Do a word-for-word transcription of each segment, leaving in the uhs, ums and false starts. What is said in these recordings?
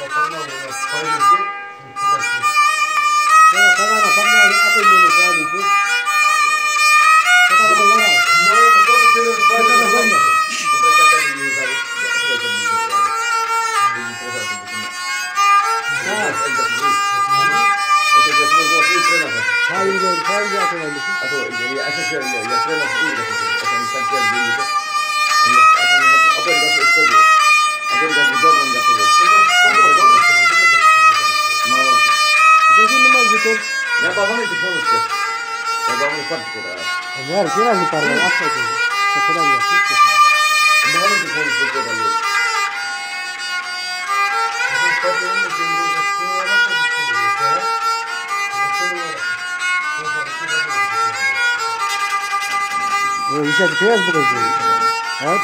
Ya babam itu konuştu. Ya babam ufak bir kadar. Ver, biraz bir parça atma şimdi. Sakın ya. Babam itu konuştu kadar yok. Bu işe biraz bu kadar. Evet.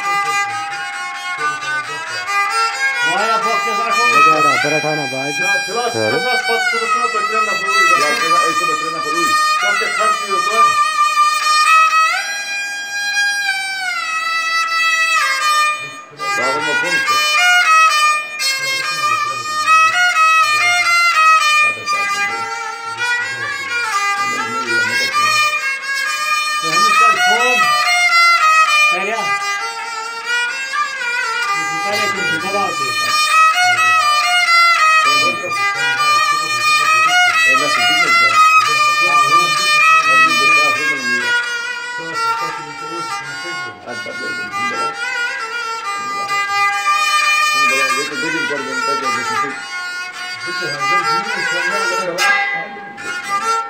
Vaya bakacağız arkadaşlar. Bagara, beratana baaj. Ya klas klas patsı da şuna bakıyorum da bu. Ya kıza ayısı bakırına koyuyor. Çok da kaçıyorsun. Babamla konuştu. Hadi hadi. Sonuçta kom. Seriya. Yukarı kim yukarı atıyor. E nasıl bilmiyorum ya. Hadi bir daha fırın mı? Hadi bakalım. Şimdi ben yeter dedim gördüm. Ben de bir şey. Bu sefer ben bunu sonra